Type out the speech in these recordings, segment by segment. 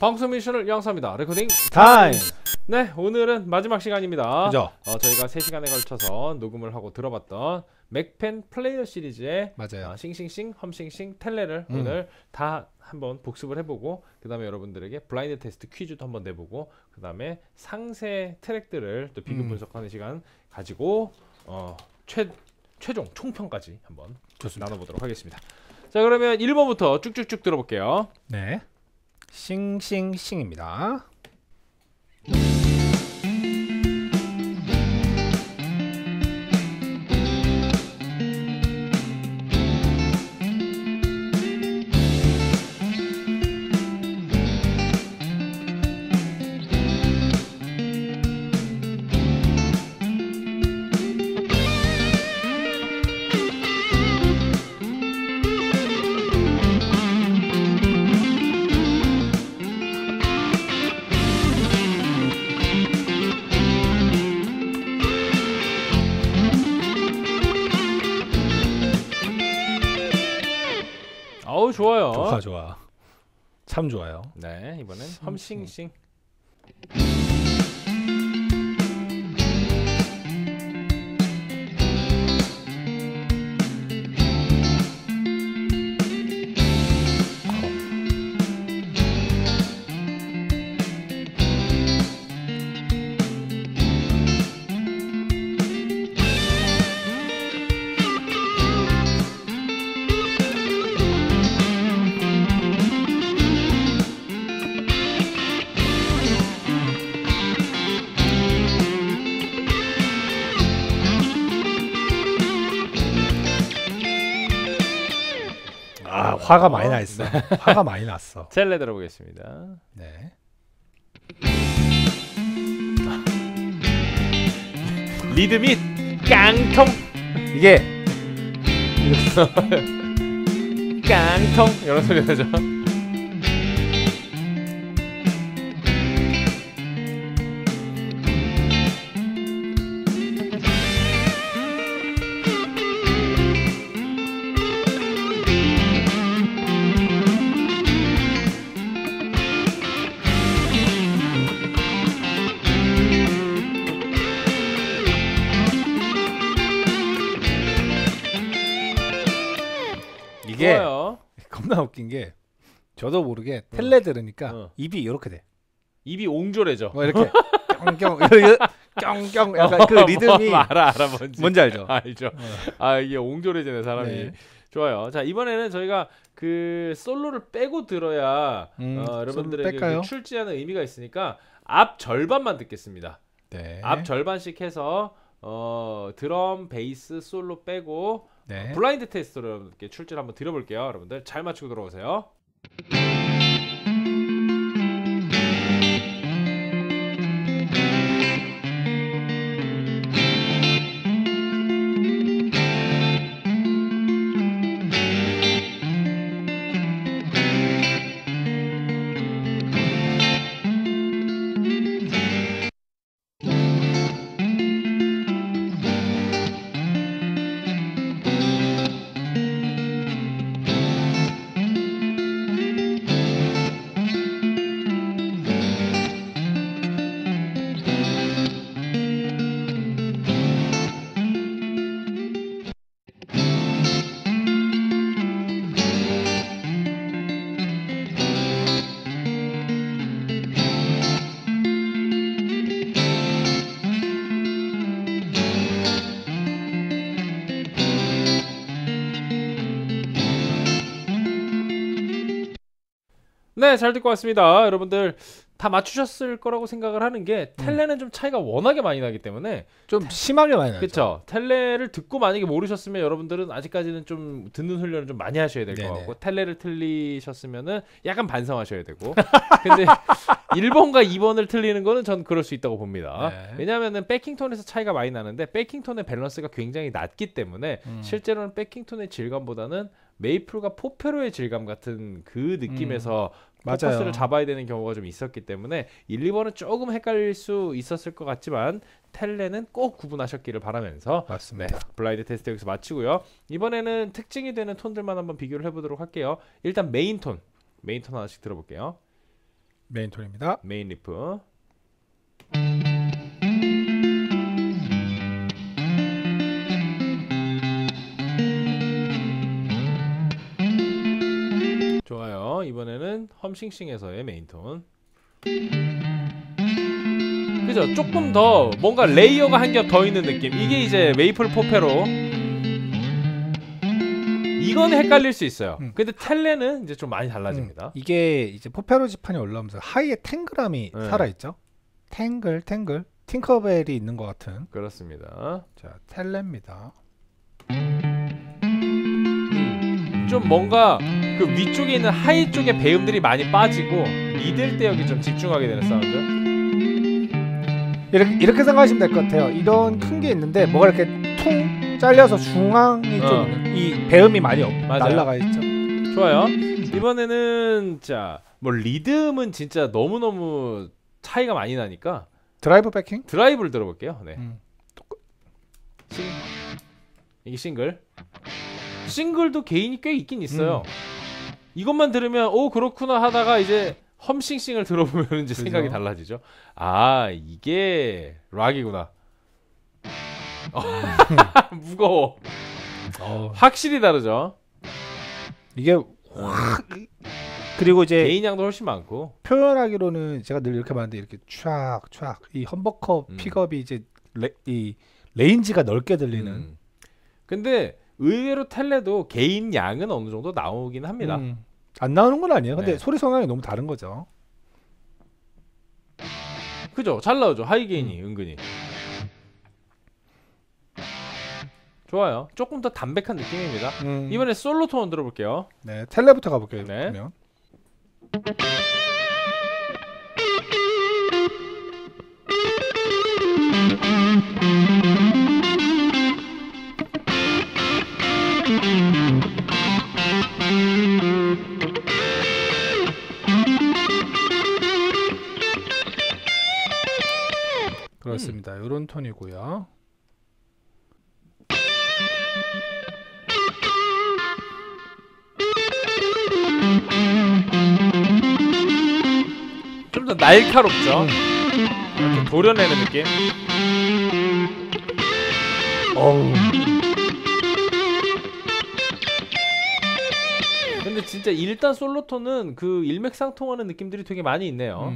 방송 미션을 양수합니다. 레코딩 타임! 네, 오늘은 마지막 시간입니다. 그죠? 저희가 3시간에 걸쳐서 녹음을 하고 들어봤던 맥펜 플레이어 시리즈의 맞아요. 싱싱싱, 험싱싱, 텔레를 오늘 다 한번 복습을 해보고, 그 다음에 여러분들에게 블라인드 테스트 퀴즈도 한번 내보고, 그 다음에 상세 트랙들을 또 비교 분석하는 시간 가지고 최종 총평까지 한번 좋습니다. 나눠보도록 하겠습니다. 자, 그러면 1번부터 쭉쭉쭉 들어볼게요. 네. 싱싱싱입니다. 어우, 좋아요. 좋아. 참 좋아요. 네, 이번엔 험싱싱. 화가 많이 나 있어. 화가 많이 났어. 텔레 들어보겠습니다. 네. 리드밋 깡통. 이게 깡통 이런 소리 나죠. 이게 좋아요. 겁나 웃긴 게 저도 모르게 텔레 들으니까 입이 이렇게 돼. 입이 옹졸해져. 뭐 이렇게 뿅뿅 뿅뿅 약간 그 리듬이 알아 뭔지 알죠? 알죠. 아, 이게 옹졸해지네 사람이. 네. 좋아요. 자, 이번에는 저희가 그 솔로를 빼고 들어야 여러분들에게 그 출제하는 의미가 있으니까 앞 절반만 듣겠습니다. 네. 앞 절반씩 해서 드럼, 베이스, 솔로 빼고 네. 블라인드 테스트로 여러분께 출제를 한번 드려볼게요. 여러분들 잘 맞추고 들어오세요. 네, 잘 듣고 왔습니다. 여러분들 다 맞추셨을 거라고 생각을 하는 게 텔레는 좀 차이가 워낙에 많이 나기 때문에 좀 심하게 많이 나죠. 그렇죠. 텔레를 듣고 만약에 모르셨으면 여러분들은 아직까지는 좀 듣는 훈련을 좀 많이 하셔야 될 것 같고, 텔레를 틀리셨으면은 약간 반성하셔야 되고. 근데 1번과 2번을 틀리는 거는 전 그럴 수 있다고 봅니다. 네. 왜냐하면은 백킹톤에서 차이가 많이 나는데 백킹톤의 밸런스가 굉장히 낮기 때문에 실제로는 백킹톤의 질감보다는 메이플과 포페로의 질감 같은 그 느낌에서 포커스를 잡아야 되는 경우가 좀 있었기 때문에 1, 2번은 조금 헷갈릴 수 있었을 것 같지만 텔레는 꼭 구분하셨기를 바라면서 맞습니다. 네, 블라인드 테스트 여기서 마치고요. 이번에는 특징이 되는 톤들만 한번 비교를 해보도록 할게요. 일단 메인 톤 하나씩 들어볼게요. 메인 톤입니다. 메인 리프. 좋아요. 이번에는 험싱싱에서의 메인 톤. 그죠? 조금 더 뭔가 레이어가 한 겹 더 있는 느낌. 이게 이제 메이플 포페로. 이건 헷갈릴 수 있어요. 근데 텔레는 이제 좀 많이 달라집니다. 이게 이제 포페로 지판이 올라오면서 하이에 탱글함이 살아있죠. 탱글 팅커벨이 있는 것 같은. 그렇습니다. 자, 텔레입니다. 좀 뭔가 그 위쪽에 있는 하이 쪽에 배음들이 많이 빠지고 미들 때 여기 좀 집중하게 되는 사운드. 이렇게 생각하시면 될 것 같아요. 이런 큰 게 있는데 뭐가 이렇게 퉁 잘려서 중앙이 좀 이 배음이 많이 날라가 있죠. 좋아요. 이번에는 자, 뭐 리듬은 진짜 너무너무 차이가 많이 나니까 드라이브 백킹? 드라이브를 들어볼게요. 네. 이게 싱글도 개인이 꽤 있긴 있어요. 이것만 들으면 오 그렇구나 하다가 이제 험싱싱을 들어보면 이제 생각이 달라지죠. 아 이게 락이구나. 무거워. 확실히 다르죠. 이게 확 그리고 이제 개인 양도 훨씬 많고 표현하기로는 제가 늘 이렇게 말하는데 이렇게 촥촥 이 험버커 픽업이 이제 이 레인지가 넓게 들리는. 근데 의외로 텔레도 개인 양은 어느 정도 나오긴 합니다. 안 나오는 건 아니에요. 근데 소리 성향이 너무 다른 거죠. 그죠? 잘 나오죠. 하이 게인이 은근히. 좋아요. 조금 더 담백한 느낌입니다. 이번에 솔로 톤 들어볼게요. 네, 텔레부터 가볼게요. 네. 그러면. 그렇습니다. 이런 톤이고요. 좀 더 날카롭죠. 이렇게 도려내는 느낌. 근데 진짜 일단 솔로톤은 그 일맥상통하는 느낌들이 되게 많이 있네요.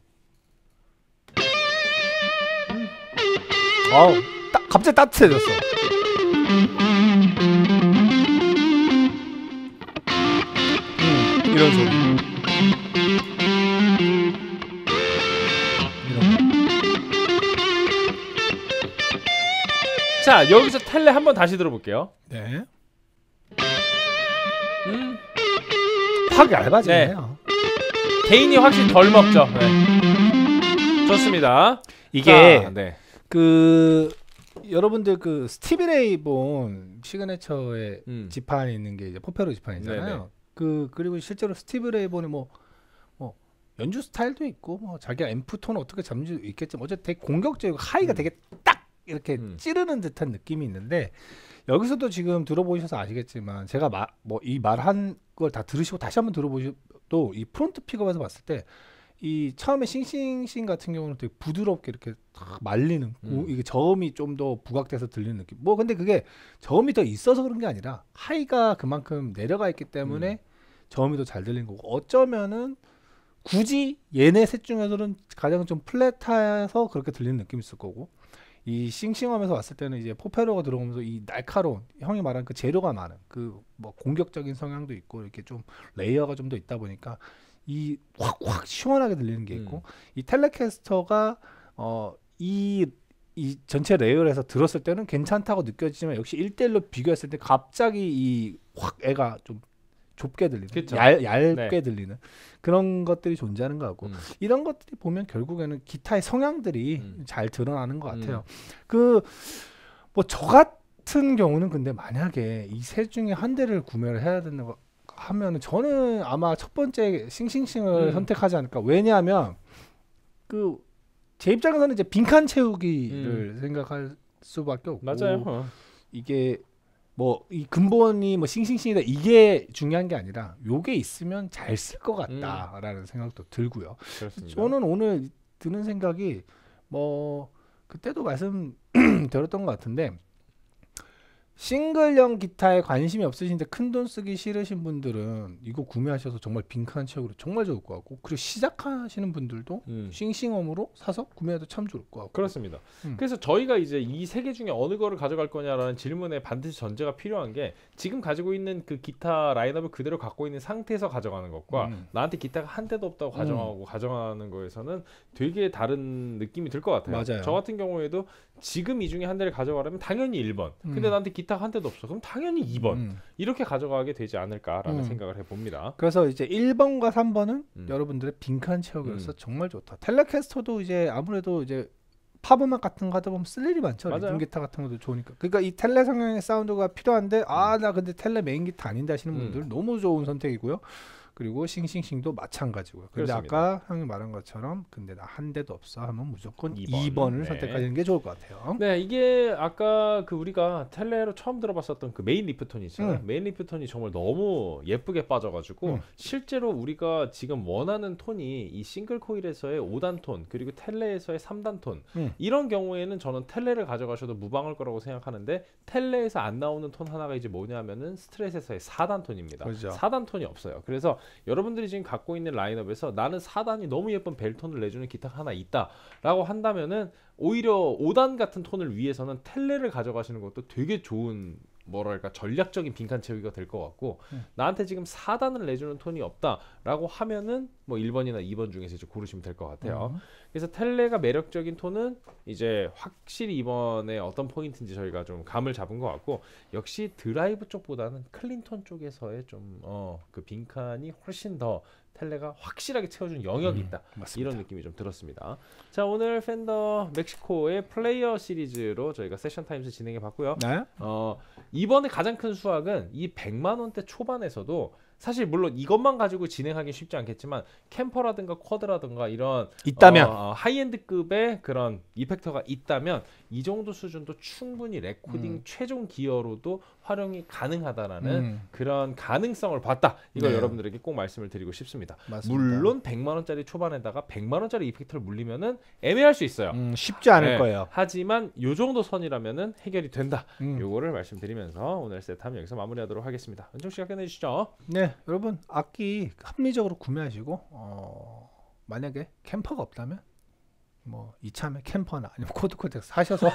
갑자기 따뜻해졌어. 이런 소리. 자 여기서 텔레 한번 다시 들어볼게요. 네. 확 얇아지네요. 네. 개인이 확실히 덜 먹죠. 네. 좋습니다. 이게 자, 네. 그 여러분들 그 스티비 레이본 시그네처의 지판이 있는 게 이제 포페로 지판이잖아요. 그리고 실제로 스티비 레이본이 뭐 연주 스타일도 있고 뭐 자기가 앰프 톤을 어떻게 잡는지도 있겠지만 어쨌든 되게 공격적이고 하이가 되게 딱 이렇게 찌르는 듯한 느낌이 있는데 여기서도 지금 들어보셔서 아시겠지만 제가 뭐 이 말한 걸 다 들으시고 다시 한번 들어보셔도 이 프론트 픽업에서 봤을 때 이 처음에 싱싱싱 같은 경우는 되게 부드럽게 이렇게 탁 말리는 이게 저음이 좀 더 부각돼서 들리는 느낌. 뭐 근데 그게 저음이 더 있어서 그런 게 아니라 하이가 그만큼 내려가 있기 때문에 저음이 더 잘 들리는 거고 어쩌면은 굳이 얘네 셋 중에서는 가장 좀 플랫해서 그렇게 들리는 느낌이 있을 거고 이 싱싱하면서 왔을 때는 이제 포페로가 들어오면서 이 날카로운 형이 말한 그 재료가 많은 그 뭐 공격적인 성향도 있고 이렇게 좀 레이어가 좀 더 있다 보니까 이 확 시원하게 들리는 게 있고 이 텔레캐스터가 이 전체 레이어에서 들었을 때는 괜찮다고 느껴지지만 역시 1대1로 비교했을 때 갑자기 이 확 애가 좀 좁게 들리는 얇게 들리는 그런 것들이 존재하는 것 같고 이런 것들이 보면 결국에는 기타의 성향들이 잘 드러나는 것 같아요. 그 뭐 저 같은 경우는 근데 만약에 이 셋 중에 한 대를 구매를 해야 되는 거 하면은 저는 아마 첫 번째 싱싱싱을 선택하지 않을까. 왜냐하면 그 제 입장에서는 이제 빈칸 채우기를 생각할 수밖에 없고 맞아요. 이게 뭐 이 근본이 뭐 싱싱싱이다 이게 중요한 게 아니라 요게 있으면 잘 쓸 것 같다라는 생각도 들고요. 그렇습니다. 저는 오늘 드는 생각이 뭐 그때도 말씀 드렸던 것 같은데 싱글형 기타에 관심이 없으신데 큰돈 쓰기 싫으신 분들은 이거 구매하셔서 정말 빈칸 채우기로 정말 좋을 것 같고, 그리고 시작하시는 분들도 싱싱엄으로 사서 구매해도 참 좋을 것 같고. 그렇습니다. 그래서 저희가 이제 이 세 개 중에 어느 거를 가져갈 거냐라는 질문에 반드시 전제가 필요한 게 지금 가지고 있는 그 기타 라인업을 그대로 갖고 있는 상태에서 가져가는 것과 나한테 기타가 한 대도 없다고 가져가는 거에서는 되게 다른 느낌이 들 것 같아요. 맞아요. 저 같은 경우에도 지금 이 중에 한 대를 가져가려면 당연히 1번. 근데 나한테 기타가 한 대도 없어. 그럼 당연히 2번. 이렇게 가져가게 되지 않을까라는 생각을 해봅니다. 그래서 이제 1번과 3번은 여러분들의 빈칸 채우기로서 정말 좋다. 텔레캐스터도 이제 아무래도 이제 팝음악 같은 거 하다 보면 쓸 일이 많죠. 리듬 기타 같은 것도 좋으니까. 그러니까 이 텔레 성향의 사운드가 필요한데 나 근데 텔레 메인 기타 아닌데 하시는 분들 너무 좋은 선택이고요. 그리고 싱싱싱도 마찬가지고요. 근데 그렇습니다. 아까 형이 말한 것처럼 근데 나 한 대도 없어 하면 무조건 2번을 네. 선택하시는 게 좋을 것 같아요. 네, 이게 아까 그 우리가 텔레로 처음 들어봤었던 그 메인 리프톤이 있잖아요. 메인 리프톤이 정말 너무 예쁘게 빠져가지고 실제로 우리가 지금 원하는 톤이 이 싱글 코일에서의 5단 톤 그리고 텔레에서의 3단 톤 이런 경우에는 저는 텔레를 가져가셔도 무방할 거라고 생각하는데 텔레에서 안 나오는 톤 하나가 이제 뭐냐면은 스트레스에서의 4단 톤입니다. 그렇죠. 4단 톤이 없어요. 그래서 여러분들이 지금 갖고 있는 라인업에서 나는 4단이 너무 예쁜 벨톤을 내주는 기타가 하나 있다라고 한다면은 오히려 5단 같은 톤을 위해서는 텔레를 가져가시는 것도 되게 좋은 뭐랄까 전략적인 빈칸 채우기가 될 것 같고 나한테 지금 4단을 내주는 톤이 없다라고 하면은 뭐 1번이나 2번 중에서 이제 고르시면 될 것 같아요. 그래서 텔레가 매력적인 톤은 이제 확실히 이번에 어떤 포인트인지 저희가 좀 감을 잡은 것 같고 역시 드라이브 쪽보다는 클린톤 쪽에서의 좀 그 빈칸이 훨씬 더 텔레가 확실하게 채워준 영역이 있다. 이런 느낌이 좀 들었습니다. 자, 오늘 팬더 멕시코의 플레이어 시리즈로 저희가 세션 타임스 진행해 봤고요. 네? 이번에 가장 큰 수확은 이 100만 원대 초반에서도 사실 물론 이것만 가지고 진행하기 쉽지 않겠지만 캠퍼라든가 쿼드라든가 이런 있다면 하이엔드급의 그런 이펙터가 있다면 이 정도 수준도 충분히 레코딩 최종 기어로도 활용이 가능하다라는 그런 가능성을 봤다. 이걸 네. 여러분들에게 꼭 말씀을 드리고 싶습니다. 맞습니다. 물론 100만 원짜리 초반에다가 100만 원짜리 이펙터를 물리면은 애매할 수 있어요. 쉽지 않을 네. 거예요. 하지만 요 정도 선이라면은 해결이 된다. 요거를 말씀드리면서 오늘 세트함 여기서 마무리하도록 하겠습니다. 은총 씨가 끝내주시죠. 네, 여러분 악기 합리적으로 구매하시고 만약에 캠퍼가 없다면 뭐 이참에 캠퍼나 아니면 코드코텍 사셔서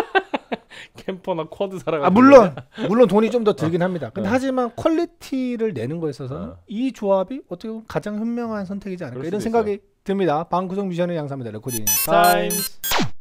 캠퍼나 쿼드 사라가 물론 돈이 좀 더 들긴 합니다. 근데 하지만 퀄리티를 내는 거에 있어서는 이 조합이 어떻게 보면 가장 현명한 선택이지 않을까 이런 생각이 듭니다. 방구석 뮤지션의 양사입니다. 레코딩 타임스.